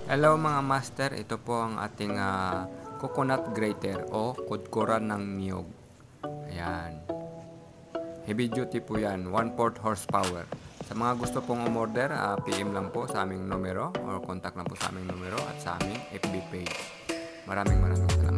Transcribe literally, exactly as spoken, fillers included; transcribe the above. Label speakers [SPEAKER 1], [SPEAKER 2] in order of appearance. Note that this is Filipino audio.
[SPEAKER 1] Hello mga master, ito po ang ating ah, coconut grater o kudkuran ng niyog. Ayan. Heavy duty po yan, one fourth horsepower. Sa mga gusto pong umorder, ah, P M lang po sa aming numero or contact lang po sa aming numero at sa aming F B page. Maraming maraming salamat.